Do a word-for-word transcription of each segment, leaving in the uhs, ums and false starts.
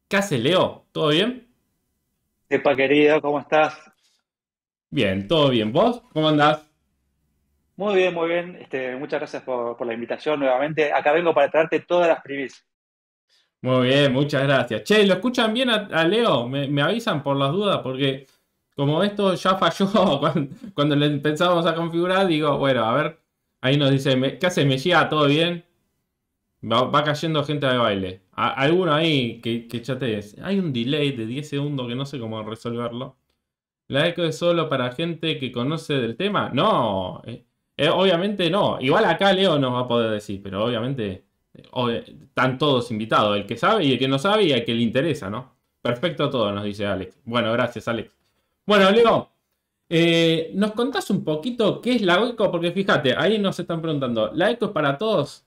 ¿Qué haces, Leo? ¿Todo bien? Epa, querido, ¿cómo estás? Bien, todo bien. ¿Vos? ¿Cómo andás? Muy bien, muy bien. Este, muchas gracias por, por la invitación nuevamente. Acá vengo para traerte todas las primicias. Muy bien, muchas gracias. Che, ¿lo escuchan bien a, a Leo? Me, me avisan por las dudas, porque como esto ya falló cuando, cuando le empezamos a configurar, digo, bueno, a ver, ahí nos dice, me- ¿qué hace? ¿Me llega todo bien? Va, va cayendo gente de baile. A- alguno ahí que, que chatees. Hay un delay de diez segundos que no sé cómo resolverlo. ¿La eco es solo para gente que conoce del tema? No, eh, eh, obviamente no. Igual acá Leo nos va a poder decir, pero obviamente eh, ob- están todos invitados, el que sabe y el que no sabe y el que le interesa, ¿no? Perfecto todo, nos dice Alex. Bueno, gracias, Alex. Bueno, Leo, eh, ¿nos contás un poquito qué es la eco? Porque fíjate, ahí nos están preguntando, ¿la eco es para todos?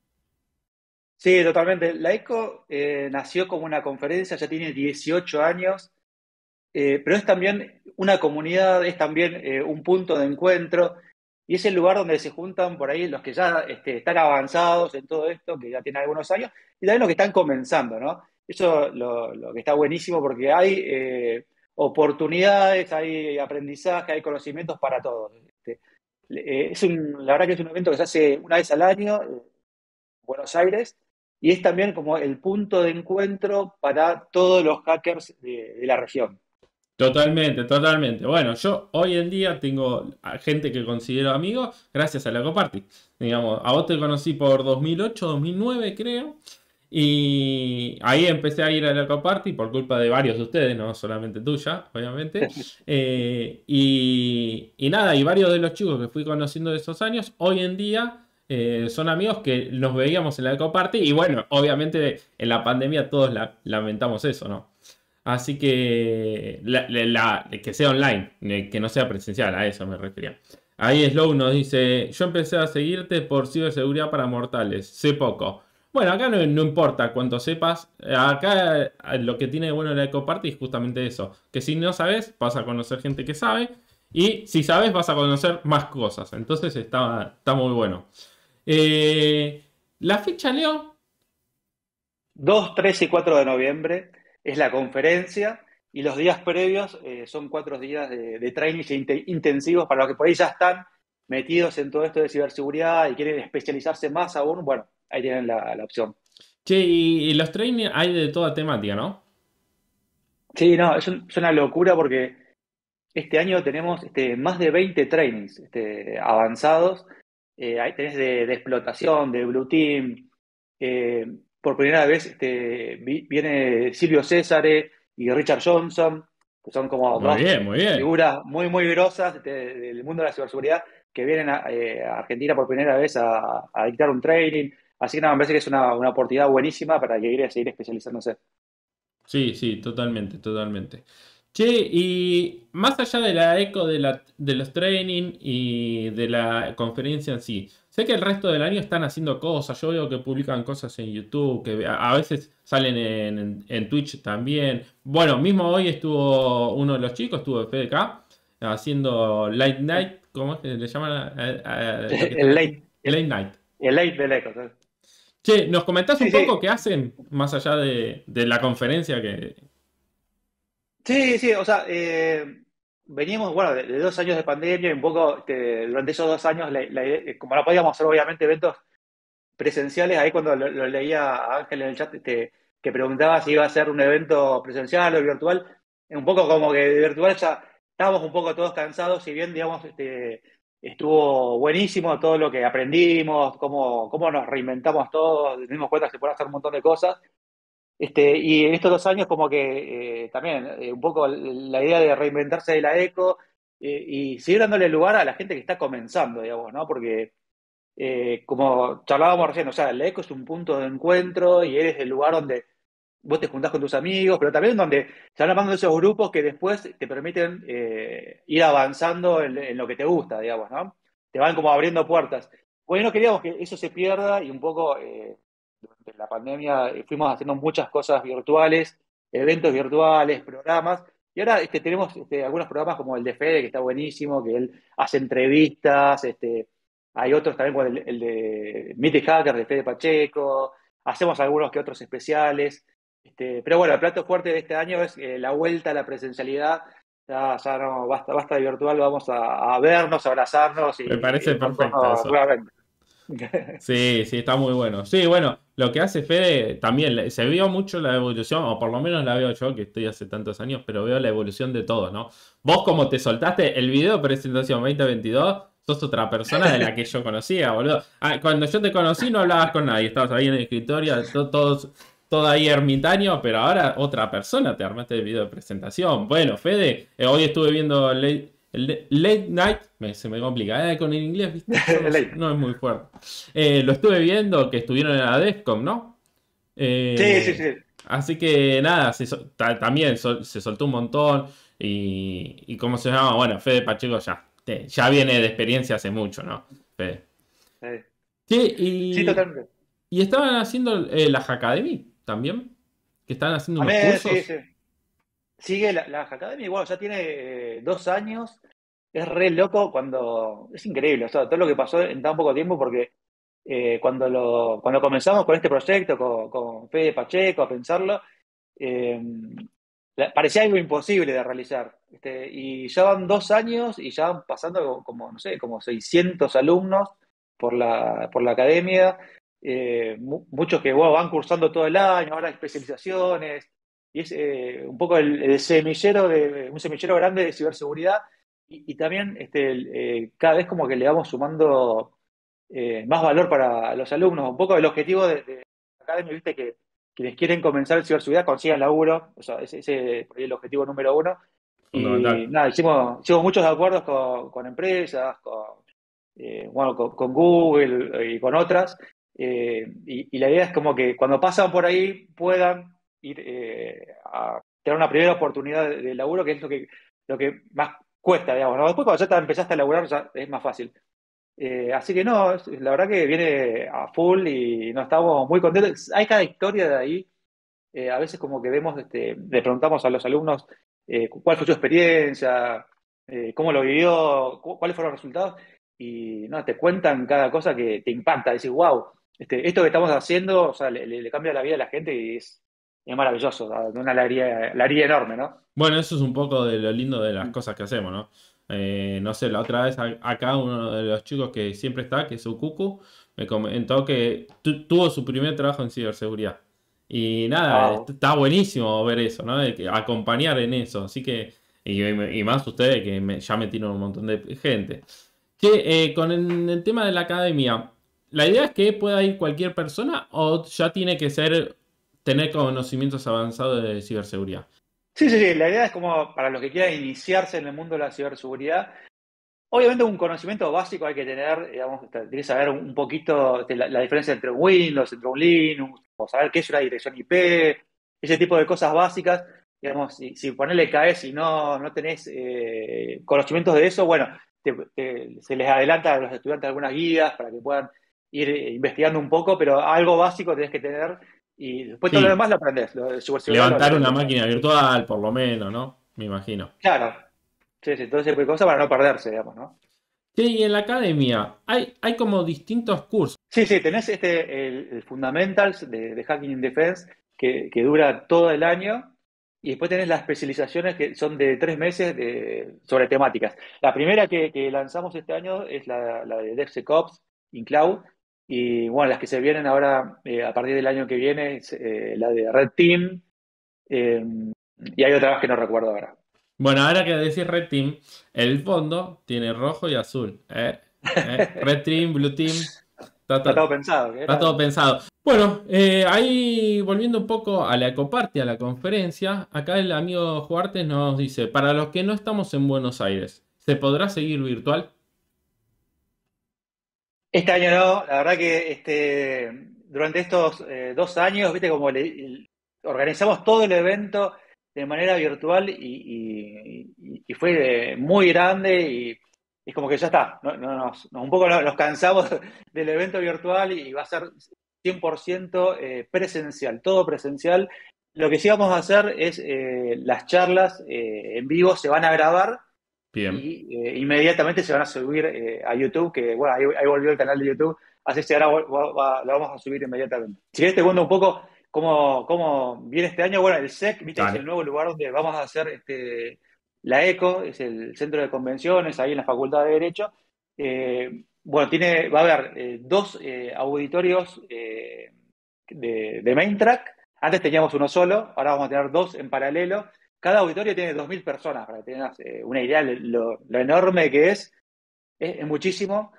Sí, totalmente. La ECO eh, nació como una conferencia, ya tiene dieciocho años, eh, pero es también una comunidad, es también eh, un punto de encuentro y es el lugar donde se juntan por ahí los que ya este, están avanzados en todo esto, que ya tienen algunos años, y también los que están comenzando, ¿no? Eso lo, lo que está buenísimo porque hay eh, oportunidades, hay aprendizaje, hay conocimientos para todos. Este, eh, es un, la verdad que es un evento que se hace una vez al año en Buenos Aires y es también como el punto de encuentro para todos los hackers de de la región. Totalmente, totalmente. Bueno, yo hoy en día tengo a gente que considero amigos gracias a la Ecoparty. Digamos, a vos te conocí por dos mil ocho, dos mil nueve creo. Y ahí empecé a ir a la Ecoparty por culpa de varios de ustedes, no solamente tuya, obviamente. Eh, y, y nada, y varios de los chicos que fui conociendo de esos años, hoy en día eh, son amigos que nos veíamos en la Ecoparty. Y bueno, obviamente en la pandemia todos la- lamentamos eso, ¿no? Así que la- la- la- que sea online, eh, que no sea presencial, a eso me refería. Ahí Slow nos dice, yo empecé a seguirte por ciberseguridad para mortales, sé poco. Bueno, acá no, no importa cuánto sepas, eh, acá eh, lo que tiene de bueno la EcoParty es justamente eso, que si no sabes vas a conocer gente que sabe y si sabes vas a conocer más cosas, entonces está, está muy bueno. Eh, la fecha, Leo. Dos, tres y cuatro de noviembre es la conferencia y los días previos eh, son cuatro días de, de training inte- intensivos para los que por ahí ya están metidos en todo esto de ciberseguridad y quieren especializarse más aún. Bueno, ahí tienen la, la opción. Che, y, y los trainings hay de toda temática, ¿no? Sí, no, es, un- es una locura porque este año tenemos este, más de veinte trainings este, avanzados. Eh, ahí tenés de, de explotación, de Blue Team. Eh, por primera vez este, vi- viene Silvio Césare y Richard Johnson, que son como Muy dos bien, muy bien. figuras muy, muy grosas este, del mundo de la ciberseguridad que vienen a, eh, a Argentina por primera vez a, a dictar un training. Así que nada, me parece que es una, una oportunidad buenísima para que quiera seguir especializándose. Sí, sí, totalmente, totalmente. Che, y más allá de la eco de, la, de los training y de la conferencia en sí, sé que el resto del año están haciendo cosas. Yo veo que publican cosas en YouTube, que a, a veces salen en, en- en Twitch también. Bueno, mismo hoy estuvo uno de los chicos, estuvo F D K, haciendo Light Night, ¿cómo es que le llaman a, a- a lo que están El haciendo? late, el, Late Night. el late del eco. ¿Sabes? Che, ¿nos comentás un Sí, poco qué sí. hacen más allá de, de la conferencia que... Sí, sí, o sea, eh, veníamos, bueno, de, de dos años de pandemia y un poco, este, durante esos dos años, la- la idea- como no podíamos hacer obviamente eventos presenciales, ahí cuando lo, lo leía a Ángel en el chat, este, que preguntaba si iba a ser un evento presencial o virtual, un poco como que de virtual ya estábamos un poco todos cansados, si bien, digamos, este, estuvo buenísimo todo lo que aprendimos, cómo, cómo nos reinventamos todos, nos dimos cuenta que se puede hacer un montón de cosas. Este, y en estos dos años como que eh, también eh, un poco la idea de reinventarse de la eco eh, y seguir dándole lugar a la gente que está comenzando, digamos, ¿no? Porque eh, como charlábamos recién, o sea, la eco es un punto de encuentro y eres el lugar donde vos te juntás con tus amigos, pero también donde se van armando esos grupos que después te permiten eh, ir avanzando en, en lo que te gusta, digamos, ¿no? Te van como abriendo puertas. Bueno, no queríamos que eso se pierda y un poco eh, durante la pandemia eh, fuimos haciendo muchas cosas virtuales, eventos virtuales, programas, y ahora este, tenemos este, algunos programas como el de Fede, que está buenísimo, que él hace entrevistas, este, hay otros también como el, el de Meet the Hacker de Fede Pacheco, hacemos algunos que otros especiales. Este, pero bueno, el plato fuerte de este año es eh, la vuelta a la presencialidad. Ya, ya no, basta, basta de virtual, vamos a, a vernos, a abrazarnos y, Me y parece estar perfecto todos eso. nuevamente. Sí, sí, está muy bueno. Sí, bueno, lo que hace Fede también le- se vio mucho la evolución, o por lo menos la veo yo, que estoy hace tantos años, pero veo la evolución de todos, ¿no? Vos, como te soltaste el video de presentación dos mil veintidós, sos otra persona de la que yo conocía, boludo. Ah, cuando yo te conocí no hablabas con nadie, estabas ahí en el escritorio, to- todos, todo ahí ermitaño, pero ahora otra persona te armaste el video de presentación. Bueno, Fede, eh, hoy estuve viendo Late, el Late Night, me- se me complica, eh, con el inglés, ¿viste? Yo no, Ley. no es muy fuerte. Eh, lo estuve viendo que estuvieron en la DEFCON, ¿no? Sí, sí, Eh, sí. así que nada, se sol- ta- también sol- se soltó un montón. Y, y cómo se llama, bueno, Fede Pacheco ya, te- ya viene de experiencia hace mucho, ¿no? Fede. Sí, Sí, sí, y, totalmente. y estaban haciendo eh, las Academy también, que estaban haciendo unos También, sí, cursos. sí. Sigue la, la Academy, bueno, ya tiene eh, dos años. Es re loco cuando. Es increíble, o sea, todo lo que pasó en tan poco tiempo, porque eh, cuando, lo, cuando comenzamos con este proyecto, con, con Fede Pacheco, a pensarlo, eh, la- parecía algo imposible de realizar. Este, y ya van dos años y ya van pasando como, como, no sé, como seiscientos alumnos por la, por la academia, eh, mu- muchos que bueno, van cursando todo el año, ahora hay especializaciones, y es eh, un poco el, el semillero de, un semillero grande de ciberseguridad, y, y también este, el, eh, cada vez como que le vamos sumando eh, más valor para los alumnos. Un poco el objetivo de, de la academia, viste, que quienes quieren comenzar en ciberseguridad consigan laburo, o sea, ese, ese por ahí el objetivo número uno. Y Fundamental. nada, hicimos, hicimos muchos acuerdos con, con empresas, con, eh, bueno, con, con Google y con otras. Eh, y, y la idea es como que cuando pasan por ahí puedan ir eh, a tener una primera oportunidad de, de laburo, que es lo que, lo que más cuesta, digamos, ¿no? Después cuando ya te empezaste a laburar ya es más fácil. Eh, así que no, es- la verdad que viene a full y no estamos muy contentos. Hay cada historia de ahí. Eh, a veces como que vemos, este, le preguntamos a los alumnos eh, cuál fue su experiencia, eh, cómo lo vivió, cu- cuáles fueron los resultados, y no, te cuentan cada cosa que te impacta. Decís, wow, este, esto que estamos haciendo, o sea, le, le- le cambia la vida a la gente y es, es maravilloso, o sea, de una alegría, alegría enorme, ¿no? Bueno, eso es un poco de lo lindo de las cosas que hacemos, ¿no? Eh, no sé, la otra vez a- acá uno de los chicos que siempre está, que es Ukuku, me comentó que tu- tuvo su primer trabajo en ciberseguridad. Y nada, est- Wow. está buenísimo ver eso, ¿no? De que acompañar en eso. Así que, y, y más ustedes que me- ya metieron un montón de gente. Che, eh, con el, el tema de la academia, ¿la idea es que pueda ir cualquier persona o ya tiene que ser, tener conocimientos avanzados de ciberseguridad? Sí, sí, sí, la idea es como para los que quieran iniciarse en el mundo de la ciberseguridad. Obviamente un conocimiento básico hay que tener, digamos, te- tienes que saber un poquito de la, la diferencia entre un Windows, entre un Linux, o saber qué es una dirección I P, ese tipo de cosas básicas. Digamos, si, si ponele caes y no, no tenés eh, conocimientos de eso, bueno, te- te- se les adelanta a los estudiantes algunas guías para que puedan ir eh, investigando un poco, pero algo básico tenés que tener y después todo lo Sí, demás lo aprendés, lo de ciberseguridad lo, lo levantar una aprendés. máquina virtual, por lo menos, ¿no? Me imagino. Claro, sí, sí, todo ese tipo de cosas para no perderse, digamos, ¿no? Sí, y en la academia hay, hay como distintos cursos. Sí, sí, tenés este, el, el Fundamentals de, de Hacking in Defense que, que dura todo el año y después tenés las especializaciones que son de tres meses de, sobre temáticas. La primera que, que lanzamos este año es la, la de DevSecOps in Cloud y bueno, las que se vienen ahora eh, a partir del año que viene es eh, la de Red Team eh, y hay otra más que no recuerdo ahora. Bueno, ahora que decís Red Team, el fondo tiene rojo y azul. ¿Eh? ¿Eh? Red Team, Blue Team, está, Está todo to- pensado, que está era. todo pensado. Bueno, eh, ahí volviendo un poco a la Ecoparty, a la conferencia, acá el amigo Juartes nos dice, para los que no estamos en Buenos Aires, ¿se podrá seguir virtual? Este año no, la verdad que este, durante estos eh, dos años, viste, como le- el- organizamos todo el evento de manera virtual y, y- y- y fue eh, muy grande y es como que ya está, no, no nos, nos- un poco nos, nos cansamos del evento virtual y va a ser cien por ciento eh, presencial, todo presencial. Lo que sí vamos a hacer es eh, las charlas eh, en vivo se van a grabar Bien. y eh, inmediatamente se van a subir eh, a YouTube, que bueno, ahí, ahí volvió el canal de YouTube, así que ahora va- va- lo vamos a subir inmediatamente. Si querés te cuento un poco cómo, cómo viene este año. Bueno, el S E C, viste, es el Dale. nuevo lugar donde vamos a hacer este, la ECO, es el centro de convenciones, ahí en la Facultad de Derecho. Eh, bueno, tiene, va a haber eh, dos eh, auditorios eh, de, de main track. Antes teníamos uno solo, ahora vamos a tener dos en paralelo. Cada auditorio tiene dos mil personas, para que tengas eh, una idea de lo, lo enorme que es. Es, es muchísimo.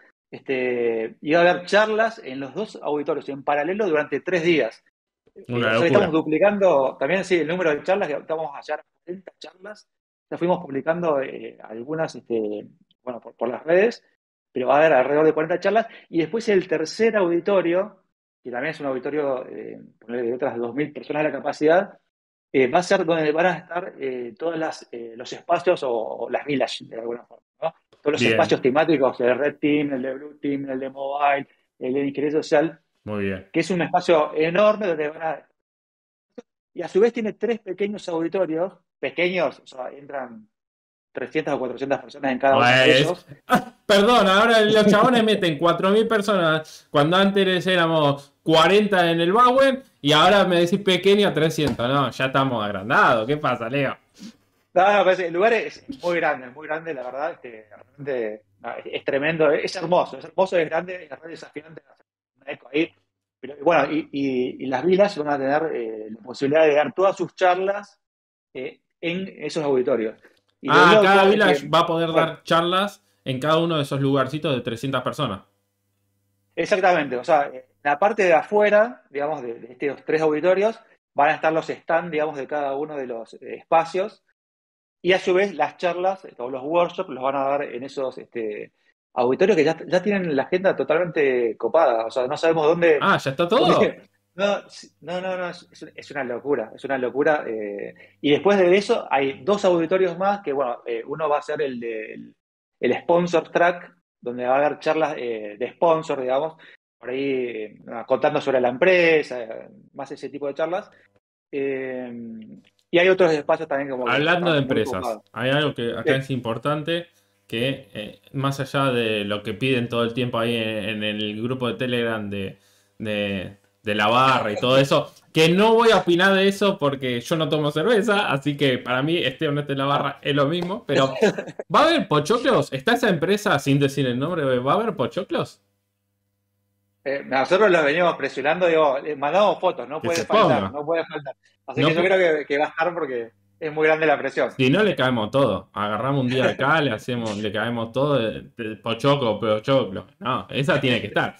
Este, y va a haber charlas en los dos auditorios en paralelo durante tres días. Eh, Una o sea, estamos locura. duplicando también sí, el número de charlas, que estamos a hallar cuarenta charlas. Ya fuimos publicando eh, algunas este, bueno, por, por las redes, pero va a haber alrededor de cuarenta charlas. Y después el tercer auditorio, que también es un auditorio eh, de otras dos mil personas de la capacidad, eh, va a ser donde van a estar eh, todos eh, los espacios o, o las village, de alguna forma, ¿no? Todos los Bien, espacios temáticos, el Red Team, el de Blue Team, el de Mobile, el de Interés Social, muy bien. que es un espacio enorme donde van a... Y a su vez tiene tres pequeños auditorios, pequeños, o sea, entran trescientas o cuatrocientas personas en cada uno de Pues, ellos. ah, perdón, ahora los chabones meten cuatro mil personas cuando antes éramos cuarenta en el Bowen y ahora me decís pequeño a trescientos. No, ya estamos agrandados. ¿Qué pasa, Leo? No, no, pero el lugar es muy grande, es muy grande, la verdad, este, realmente, no, es, es tremendo, es hermoso, es hermoso, es grande, es realmente desafiante hacer una eco ahí. Pero bueno, y, y, y las vilas van a tener eh, la posibilidad de dar todas sus charlas eh, en esos auditorios. Y lo Ah, cada loco es village que, va a poder bueno, dar charlas en cada uno de esos lugarcitos de trescientas personas. exactamente, o sea, en la parte de afuera, digamos, de, de estos tres auditorios, van a estar los stands, digamos, de cada uno de los eh, espacios. Y a su vez, las charlas o los workshops los van a dar en esos este, auditorios que ya, ya tienen la agenda totalmente copada. O sea, no sabemos dónde. Ah, ¿ya está todo? Porque, no, no, no, no, es, es una locura, es una locura. Eh, y después de eso, hay dos auditorios más que, bueno, eh, uno va a ser el de el, el Sponsor Track, donde va a haber charlas eh, de sponsor, digamos, por ahí eh, contando sobre la empresa, eh, más ese tipo de charlas. Eh, y hay otros espacios también como que Hablando de están muy empresas, copados. hay algo que acá Sí. es importante, que eh, más allá de lo que piden todo el tiempo ahí en, en el grupo de Telegram de, de, de la barra y todo eso, que no voy a opinar de eso porque yo no tomo cerveza, así que para mí esté o no esté en la Ah. barra es lo mismo, pero ¿va a haber pochoclos? ¿Está esa empresa, sin decir el nombre, va a haber pochoclos? Eh, nosotros los venimos presionando, digo, le mandamos fotos, no Que se puede faltar, ponga. no puede faltar. Así No, que yo po- creo que, que va a estar porque es muy grande la presión. si no le caemos todo, agarramos un día acá, le hacemos, le caemos todo, de, de pochoclo, pochoclo. No, esa tiene que estar.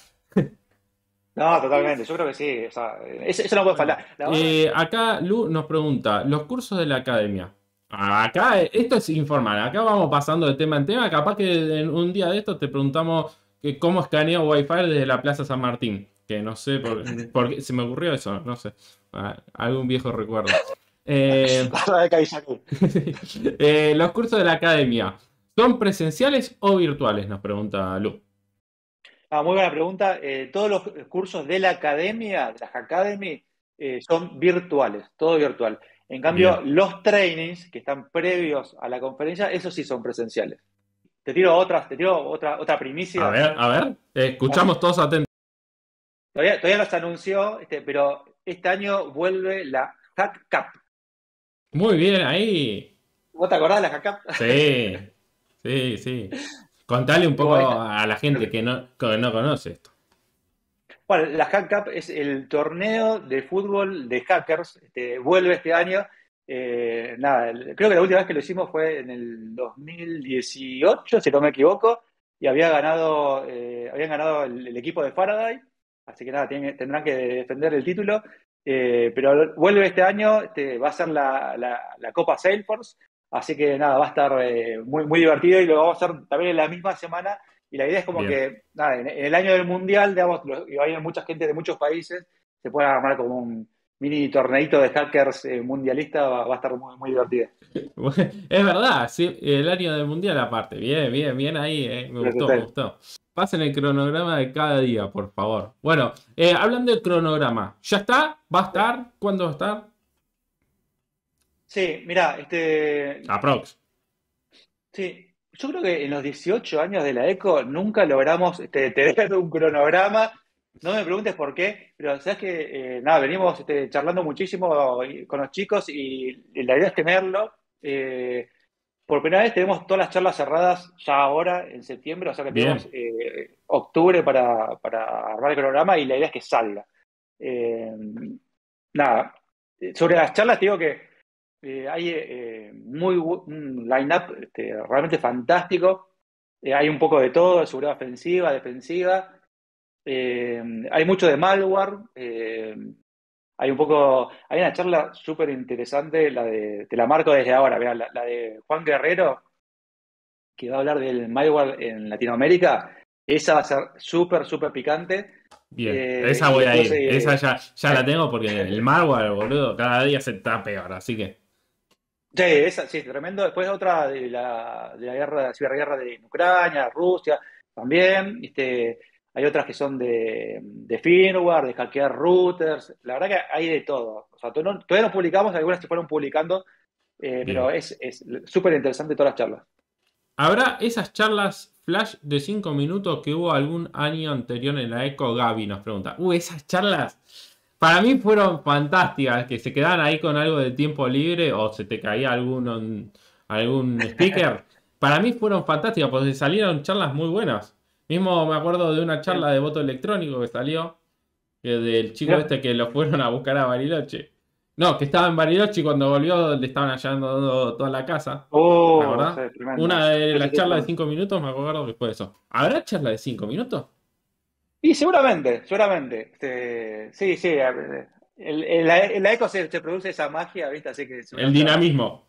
No, totalmente, yo creo que sí, o sea, eso, eso no puede Bueno, faltar. La barra, eh, acá Lu nos pregunta, los cursos de la academia. Acá, eh, esto es informal, acá vamos pasando de tema en tema, capaz que en un día de esto te preguntamos que cómo escaneo Wi-Fi desde la Plaza San Martín, que no sé por, por qué se me ocurrió eso, no sé, ah, algún viejo recuerdo. Eh, la barra de Caizaquí. eh, los cursos de la academia, ¿son presenciales o virtuales? Nos pregunta Lu. Ah, muy buena pregunta. Eh, todos los cursos de la academia, de las Academy, eh, son virtuales, todo virtual. En cambio, Bien. los trainings que están previos a la conferencia, esos sí son presenciales. Te tiro otra, te tiro otra, otra A primicia. ver, a ver, eh, escuchamos todos atentos. Todavía, todavía no se anunció, este, pero este año vuelve la Hack Cup. Muy bien, ahí. ¿Vos te acordás de la Hack Cup? Sí, sí, sí. Contale un poco Bueno, esta- a la gente que no, que no conoce esto. bueno, la Hack Cup es el torneo de fútbol de hackers. Este, vuelve este año. Eh, nada, el- creo que la última vez que lo hicimos fue en el dos mil dieciocho, si no me equivoco, y había ganado, eh, habían ganado el, el equipo de Faraday. Así que nada, tienen- tendrán que defender el título. Eh, pero vuelve este año, este, va a ser la, la- la Copa Salesforce. Así que nada, va a estar eh, muy, muy divertido y lo vamos a hacer también en la misma semana. Y la idea es como Bien. que, nada, en, en el año del Mundial, digamos, lo- y hay mucha gente de muchos países, se puede armar como un mini torneito de hackers eh, mundialista, va, va a estar muy, muy divertido. Es verdad, sí, el año del mundial aparte. Bien, bien, bien ahí, eh. Me Pero, gustó, me total. gustó. Pasen el cronograma de cada día, por favor. Bueno, eh, hablando del cronograma, ¿ya está? ¿Va a estar? ¿Cuándo va a estar? Sí, mira, este, Aprox. sí, yo creo que en los dieciocho años de la ECO nunca logramos este, tener un cronograma. No me preguntes por qué, pero sabes que, eh, nada, venimos este, charlando muchísimo y- con los chicos y, y la idea es tenerlo. Eh, por primera vez tenemos todas las charlas cerradas ya ahora, en septiembre, o sea que tenemos Bien, eh, octubre para, para armar el programa y la idea es que salga. Eh, Nada, sobre las charlas te digo que eh, hay eh, muy bu- un line-up este, realmente fantástico. Eh, hay un poco de todo, de seguridad ofensiva, defensiva. Eh, Hay mucho de malware. eh, hay un poco, hay una charla súper interesante, la de, te la marco desde ahora, mirá, la, la de Juan Guerrero, que va a hablar del malware en Latinoamérica. Esa va a ser súper, súper picante. bien. Eh, Esa y voy a después, ir. Esa eh, ya, ya la tengo porque el malware, boludo, cada día se está peor. Así que, sí, esa, sí, tremendo. Después otra de la, de la guerra, la ciberguerra de Ucrania, Rusia, también. Este, hay otras que son de, de firmware, de hackear routers. La verdad que hay de todo. O sea, todavía no, todavía no publicamos, algunas se fueron publicando, eh, pero bien. es es súper interesante todas las charlas. ¿Habrá esas charlas flash de cinco minutos que hubo algún año anterior en la Eco? Gaby nos pregunta. Uh, esas charlas para mí fueron fantásticas, que se quedaban ahí con algo de tiempo libre o se te caía algún, algún speaker. Para mí fueron fantásticas porque salieron charlas muy buenas. Mismo me acuerdo de una charla de voto electrónico que salió, que del chico Mirá. este que lo fueron a buscar a Bariloche. No, que estaba en Bariloche y cuando volvió le estaban allando toda la casa. ¿Te Oh, sí, acordás? Una tremendo. de Sí, sí, las sí, charlas de tremendo. cinco minutos, me acuerdo que fue eso. ¿Habrá charla de cinco minutos? Y seguramente, seguramente. Este, sí, sí. eh, el- el- la, en la eco se, se produce esa magia, ¿viste? Así que El seguramente habrá. dinamismo.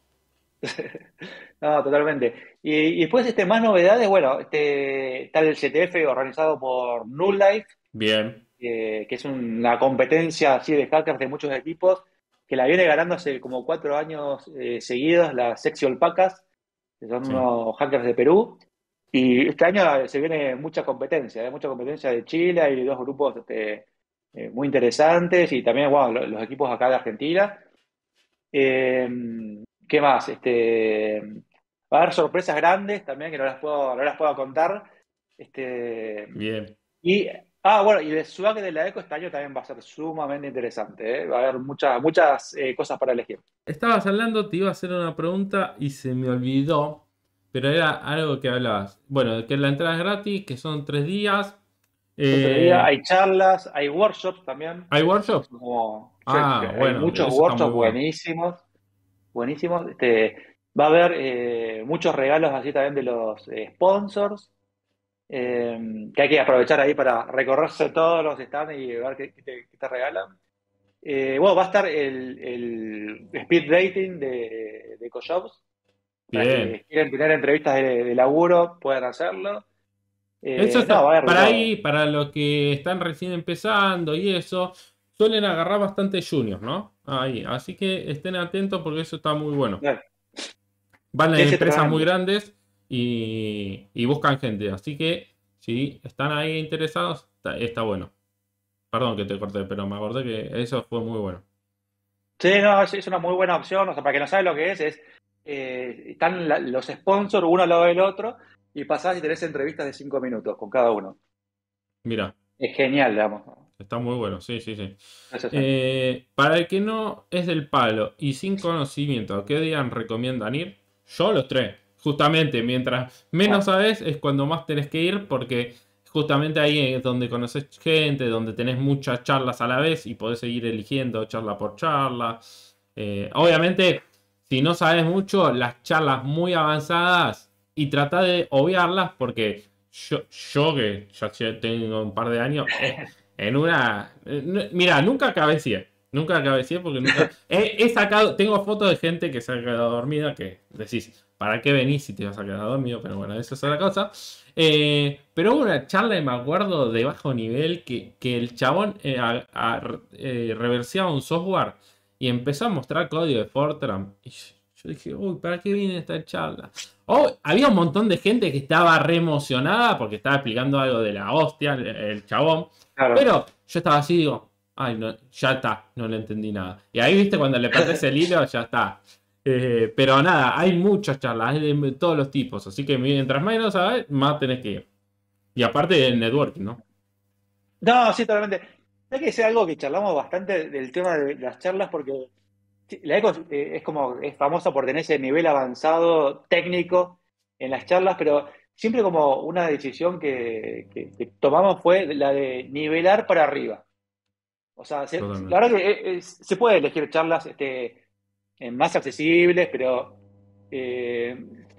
No, totalmente. Y, y después, este, más novedades, bueno, este, está el C T F organizado por Null Life, Bien. eh, que es una competencia así de hackers de muchos equipos, que la viene ganando hace como cuatro años eh, seguidos, las Sexy Alpacas, que son Sí. unos hackers de Perú. Y este año se viene mucha competencia, ¿eh? Mucha competencia de Chile, hay dos grupos este, eh, muy interesantes y también, bueno, lo- los equipos acá de Argentina. Eh, ¿Qué más? Este, va a haber sorpresas grandes también que no las puedo, no las puedo contar. Este, Bien. y, ah, bueno, y el swag de la Eco este año también va a ser sumamente interesante, ¿eh? Va a haber muchas, muchas eh, cosas para elegir. Estabas hablando, te iba a hacer una pregunta y se me olvidó. Pero era algo que hablabas. Bueno, que la entrada es gratis, que son tres días. Son tres días, Eh, hay charlas, hay workshops también. ¿Hay Que workshop? son como, sí, sí, Ah, hay bueno, muchos eso está muy workshops bueno. buenísimos, buenísimos. Este, va a haber eh, muchos regalos así también de los eh, sponsors. Eh, que hay que aprovechar ahí para recorrerse todos los stands y ver qué, qué te, qué te regalan. Eh, bueno, va a estar el, el speed dating de, de EcoJobs, para Bien. que quieran tener entrevistas de, de laburo, puedan hacerlo. Eso Eh, no, está, va a haber de para todo. ahí, para los que están recién empezando y eso, suelen agarrar bastante juniors, ¿no? Ahí, así que estén atentos porque eso está muy bueno. Dale. Van a Sí, sí, empresas muy totalmente. grandes y, y buscan gente, así que si están ahí interesados, está, está bueno. Perdón que te corté, pero me acordé que eso fue muy bueno. Sí, no, es, es una muy buena opción. O sea, para que no sabe lo que es, es eh, están la- los sponsors uno al lado del otro y pasás y tenés entrevistas de cinco minutos con cada uno. Mira, Es genial, digamos. está muy bueno, sí, sí, sí. Sí, sí, sí. Eh, para el que no es del palo y sin conocimiento, ¿qué días recomiendan ir? Yo los tres. Justamente, mientras menos Ah, sabes es cuando más tenés que ir porque justamente ahí es donde conoces gente, donde tenés muchas charlas a la vez y podés seguir eligiendo charla por charla. Eh, obviamente, si no sabes mucho, las charlas muy avanzadas y trata de obviarlas porque yo, yo que ya tengo un par de años, eh, en una. eh, Mira, nunca cabeceé. Nunca cabeceé porque nunca. He, he sacado. Tengo fotos de gente que se ha quedado dormida. Que decís, ¿para qué venís si te vas a quedar dormido? Pero bueno, eso es otra cosa. Eh, pero hubo una charla, me acuerdo, de bajo nivel. Que, que el chabón eh, a- a- eh, reverseaba un software y empezó a mostrar código de Fortran. Y yo, yo dije, uy, ¿para qué viene esta charla? Oh, había un montón de gente que estaba re emocionada porque estaba explicando algo de la hostia, el, el chabón. claro. Pero yo estaba así, digo, ay, no, ya está, no le entendí nada. Y ahí, viste, cuando le perdés el hilo, ya está. Eh, pero nada, hay muchas charlas, hay de todos los tipos. Así que mientras menos sabes, más tenés que ir. Y aparte del networking, ¿no? No, sí, totalmente. Hay que decir algo que charlamos bastante del tema de las charlas, porque sí, la ECO eh, es como, es famosa por tener ese nivel avanzado técnico en las charlas, pero siempre como una decisión que, que- que tomamos fue la de nivelar para arriba. O sea, se- la Totalmente. verdad que eh, es- se puede elegir charlas este, eh, más accesibles, pero eh,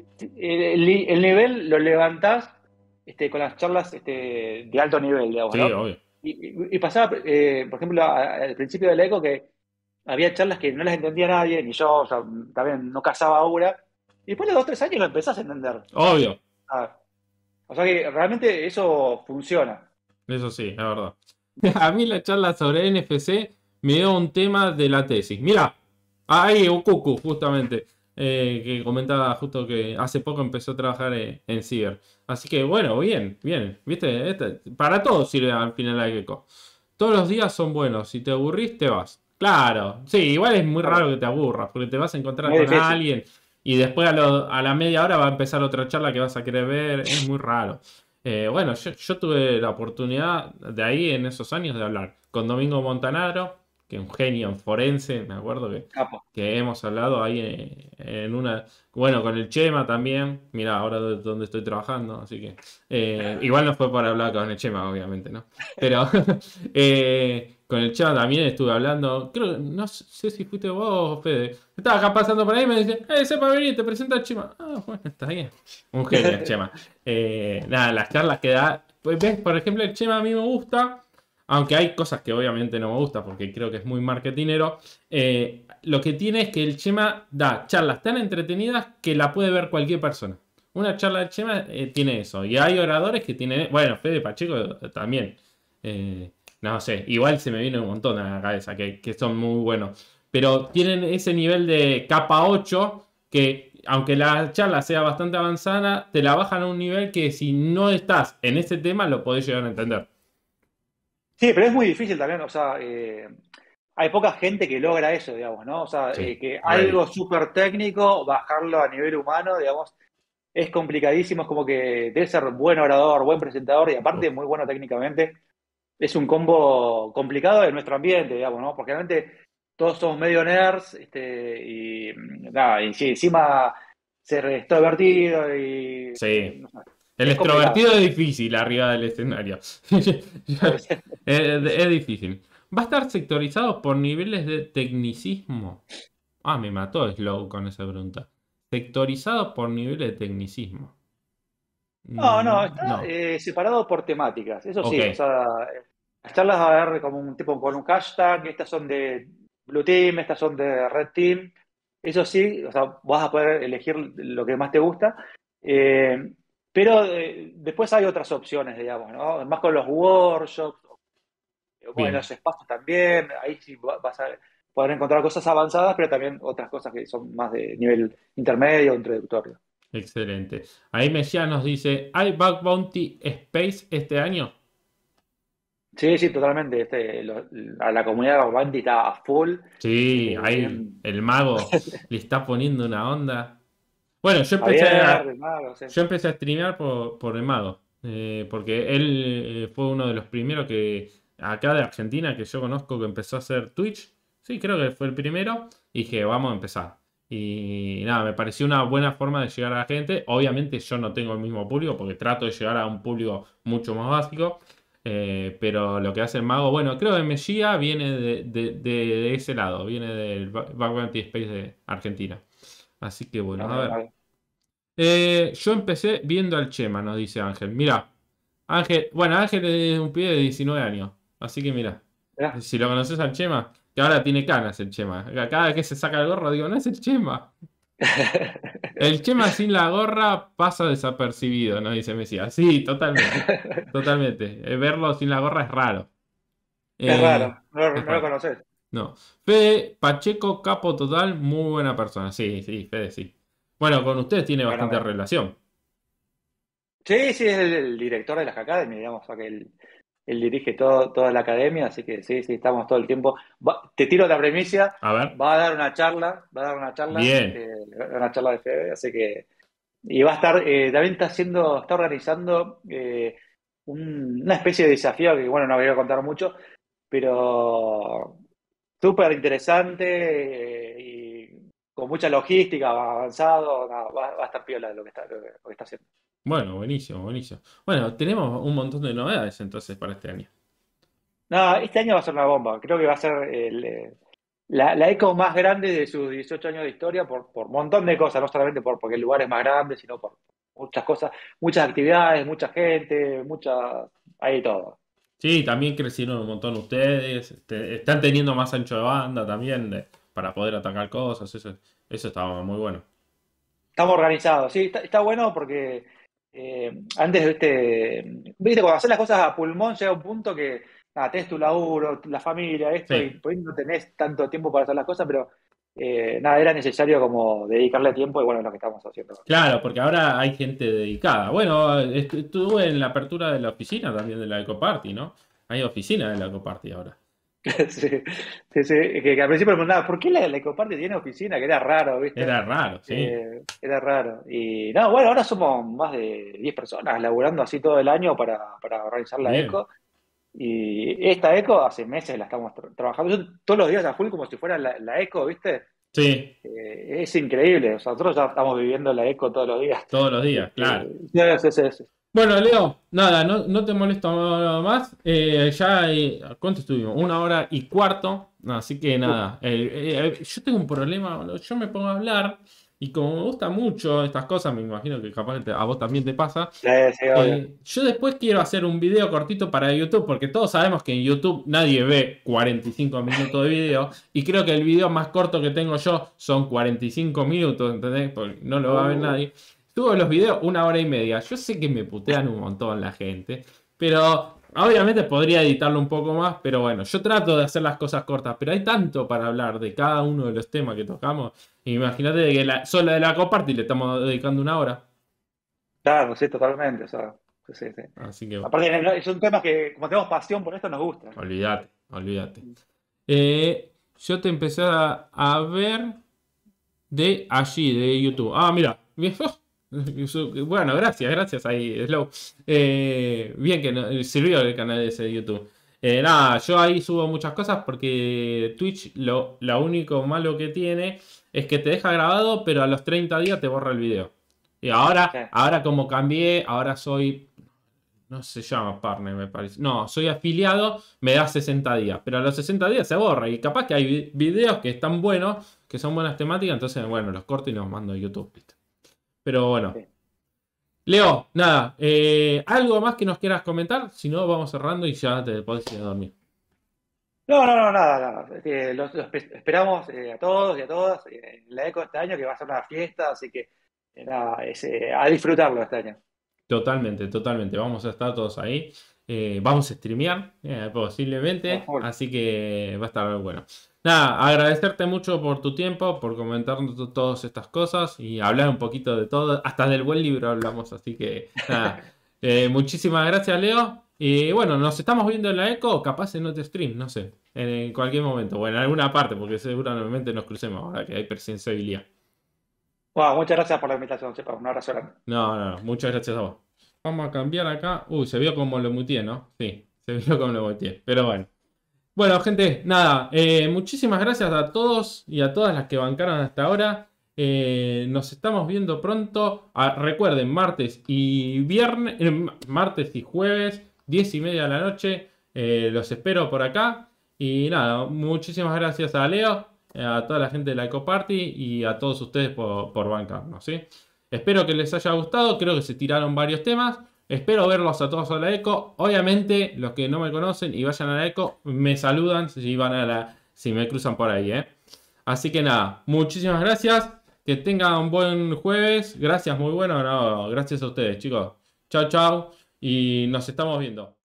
el, el nivel lo levantás este, con las charlas este, de alto nivel, digamos, Sí, ¿no? obvio. Y, y- y pasaba, eh, por ejemplo, a- al principio del ECO que había charlas que no las entendía nadie, ni yo, o sea, también no cazaba aura, y después de dos, tres años lo empezás a entender. Obvio. Ah, o sea que realmente eso funciona. Eso sí, es verdad. A mí la charla sobre N F C me dio un tema de la tesis. Mira, ahí Ukuku, justamente, eh, que comentaba justo que hace poco empezó a trabajar en, en Ciber. Así que bueno, bien, bien. ¿Viste? Este- para todo sirve al final la Gecko. Todos los días son buenos. Si te aburrís, te vas. Claro, sí, igual es muy raro Claro, que te aburras, porque te vas a encontrar muy con difícil. alguien y después a, lo- a la media hora va a empezar otra charla que vas a querer ver. Es muy raro. Eh, bueno, yo, yo tuve la oportunidad de ahí en esos años de hablar con Domingo Montanaro, que es un genio en forense, me acuerdo que, Capo. que hemos hablado ahí en, en una, bueno, con el Chema también, mira, ahora de donde estoy trabajando, así que eh, igual no fue para hablar con el Chema, obviamente, ¿no? Pero eh, con el Chema también estuve hablando, creo, no sé si fuiste vos o Fede, estaba acá pasando por ahí y me dice, eh, sepa venir, te presenta el Chema. Ah, bueno, está bien. Un genio, el Chema. Eh, nada, las charlas que da. Pues ves, por ejemplo, el Chema a mí me gusta, aunque hay cosas que obviamente no me gustan porque creo que es muy marketinero. Eh, lo que tiene es que el Chema da charlas tan entretenidas que la puede ver cualquier persona. Una charla del Chema eh, tiene eso. Y hay oradores que tienen. Bueno, Fede Pacheco eh, también. Eh, no sé, igual se me viene un montón a la cabeza que, que son muy buenos. Pero tienen ese nivel de capa ocho que aunque la charla sea bastante avanzada, te la bajan a un nivel que si no estás en ese tema lo podés llegar a entender. Sí, pero es muy difícil también, o sea, eh, hay poca gente que logra eso, digamos, ¿no? O sea, eh, Sí, que ready. algo súper técnico, bajarlo a nivel humano, digamos, es complicadísimo, es como que debe ser buen orador, buen presentador y Uf, aparte muy bueno técnicamente. Es un combo complicado de nuestro ambiente, digamos, ¿no? Porque realmente todos somos medio nerds, este, y mm, nada, y si encima ser extrovertido y eh, sí. no sé, El es complicado. extrovertido es difícil arriba del escenario. es, es difícil. ¿Va a estar sectorizado por niveles de tecnicismo? Ah, me mató Slow con esa pregunta. ¿Sectorizado por niveles de tecnicismo? No, no, Mm, está no. eh, separado por temáticas, eso Ok, sí, o sea, eh, las charlas va a haber como un tipo con un hashtag, estas son de Blue Team, estas son de Red Team, eso sí, o sea, vas a poder elegir lo que más te gusta, eh, pero eh, después hay otras opciones, digamos, ¿no? Más con los workshops, o en bien. los espacios también, ahí sí va- vas a poder encontrar cosas avanzadas, pero también otras cosas que son más de nivel intermedio o introductorio. Excelente. Ahí Mesías nos dice, ¿hay Bug Bounty Space este año? Sí, sí, totalmente. Este, lo- a la comunidad Bandi está a full. Sí, Eh, ahí tienen el mago le está poniendo una onda. Bueno, yo empecé Javier, a, de Mago, sí. yo empecé a streamear por, por el mago, eh, porque él eh, fue uno de los primeros que, acá de Argentina, que yo conozco que empezó a hacer Twitch. Sí, creo que fue el primero. Y dije, vamos a empezar. Y nada, me pareció una buena forma de llegar a la gente. Obviamente yo no tengo el mismo público, porque trato de llegar a un público mucho más básico. Eh, pero lo que hace el mago, bueno, creo que Mejía viene de, de- de- de ese lado, viene del Ba- Back Bounty Space de Argentina. Así que bueno, No, a mira, ver. vale. Eh, yo empecé viendo al Chema, nos dice Ángel. Mira, Ángel, bueno, Ángel es un pibe de diecinueve años. Así que mira, Mirá. si lo conoces al Chema, que ahora tiene canas el Chema. Cada vez que se saca el gorro, digo, no es el Chema. El Chema sin la gorra pasa desapercibido, nos dice Mesías. Sí, totalmente. Totalmente. Eh, verlo sin la gorra es raro. Es Eh, raro, no, lo es no lo raro. conoces. No. Fede Pacheco, capo total, muy buena persona. Sí, sí, Fede, sí. Bueno, con ustedes tiene Bueno, bastante mira. relación. Sí, sí, es el, el director de las academias, digamos, o sea que él, él dirige todo, toda la academia, así que sí, sí, estamos todo el tiempo. Va- te tiro la premisa, A ver. va a dar una charla, va a dar una charla, Bien. este, una charla de Fede, así que, y va a estar, eh, también está haciendo, está organizando. eh, un- una especie de desafío que, bueno, no voy a contar mucho, pero súper interesante, eh, y con mucha logística, avanzado, nada, va, va a estar piola lo que está, lo que, lo que está haciendo. Bueno, buenísimo, buenísimo. Bueno, tenemos un montón de novedades entonces para este año. No, este año va a ser una bomba. Creo que va a ser el, eh, la, la eco más grande de sus dieciocho años de historia por, por un montón de cosas, no solamente por, porque el lugar es más grande, sino por muchas cosas, muchas actividades, mucha gente, mucha, hay de todo. Sí, también crecieron un montón ustedes. Este, están teniendo más ancho de banda también de- para poder atacar cosas. Eso, eso estaba muy bueno. Estamos organizados, sí, está, está bueno porque eh, antes, viste, viste, cuando haces las cosas a pulmón llega un punto que, nada, tenés tu laburo, la familia, esto, y Sí, por ahí no tenés tanto tiempo para hacer las cosas, pero eh, nada, era necesario como dedicarle tiempo y bueno, es lo que estamos haciendo. claro, porque ahora hay gente dedicada. Bueno, est- estuve en la apertura de la oficina también de la Ecoparty, ¿no? Hay oficina de la Ecoparty ahora. Sí, sí, sí, que, que al principio me preguntaba, ¿por qué la, la Ecoparte tiene oficina? Que era raro, ¿viste? Era raro, sí. Eh, era raro. Y no, bueno, ahora somos más de diez personas laburando así todo el año para, para organizar la Bien. Eco. Y esta Eco hace meses la estamos tra- trabajando. Yo todos los días a full como si fuera la, la Eco, ¿viste? Sí, Eh, es increíble. O sea, nosotros ya estamos viviendo la Eco todos los días. todos los días, claro. Eh, sí, sí, sí, sí. Bueno, Leo, nada, no, no te molesto más. Eh, ya, eh, ¿cuánto estuvimos? Una hora y cuarto. Así que Uf, nada, eh, eh, yo tengo un problema. Boludo. Yo me pongo a hablar y como me gusta mucho estas cosas, me imagino que capaz que te- a vos también te pasa. sí, sí, obvio. eh, yo después quiero hacer un video cortito para YouTube, porque todos sabemos que en YouTube nadie ve cuarenta y cinco minutos de video. Y creo que el video más corto que tengo yo son cuarenta y cinco minutos, ¿entendés? Porque no lo va a ver Uh, nadie. Subo los videos una hora y media. Yo sé que me putean un montón la gente, pero obviamente podría editarlo un poco más. Pero bueno, yo trato de hacer las cosas cortas, pero hay tanto para hablar de cada uno de los temas que tocamos. Imagínate que la, solo de la Coparty le estamos dedicando una hora. claro, sí, totalmente. O sea, sí, sí, sí. Así que Aparte, no, son temas que, como tenemos pasión por esto, nos gusta. olvídate, olvídate. Eh, yo te empecé a, a ver de allí, de YouTube. Ah, mira. Bueno, gracias, gracias ahí, Slow. Eh, bien que no- sirvió el canal ese de YouTube. Eh, nada, yo ahí subo muchas cosas porque Twitch lo, lo único malo que tiene es que te deja grabado, pero a los treinta días te borra el video. Y Sí. ahora, ahora como cambié, ahora soy, no se llama partner, me parece. No, soy afiliado, me da sesenta días. Pero a los sesenta días se borra. Y capaz que hay vi- videos que están buenos, que son buenas temáticas. Entonces, bueno, los corto y los mando a YouTube. ¿Viste? Pero bueno. Sí. Leo, nada. eh, ¿algo más que nos quieras comentar? Si no, vamos cerrando y ya te podés ir a dormir. No, no, no, nada, nada. Eh, los, los pe- esperamos eh, a todos y a todas eh, en la Eco este año, que va a ser una fiesta, así que eh, nada, es, eh, a disfrutarlo este año. Totalmente, totalmente. Vamos a estar todos ahí. Eh, vamos a streamear, eh, A posiblemente. full. Así que va a estar bueno. Nada, agradecerte mucho por tu tiempo, por comentarnos to- todas estas cosas y hablar un poquito de todo. Hasta del buen libro hablamos. Así que nada. Eh, muchísimas gracias, Leo. Y bueno, nos estamos viendo en la Eco, o capaz en otro stream, no sé. En cualquier momento, o en alguna parte, porque seguramente nos crucemos ahora que hay presenciabilidad. Bueno, muchas gracias por la invitación, Chepa. Un abrazo grande. No, no, no, muchas gracias a vos. Vamos a cambiar acá. Uy, se vio como lo muteé, ¿no? Sí, se vio como lo muteé. Pero bueno. Bueno, gente, nada. eh, muchísimas gracias a todos y a todas las que bancaron hasta ahora. Eh, nos estamos viendo pronto. Ah, recuerden, martes y viernes, eh, martes y jueves, diez y media de la noche. Eh, los espero por acá. Y nada, muchísimas gracias a Leo, eh, a toda la gente de la Ecoparty y a todos ustedes por, por bancarnos, ¿sí? Espero que les haya gustado. Creo que se tiraron varios temas. Espero verlos a todos a la Eco. Obviamente, los que no me conocen y vayan a la Eco, me saludan si van a la, si me cruzan por ahí, ¿eh? Así que nada, muchísimas gracias. Que tengan un buen jueves. Gracias, muy bueno. No, gracias a ustedes, chicos. Chao, chao. Y nos estamos viendo.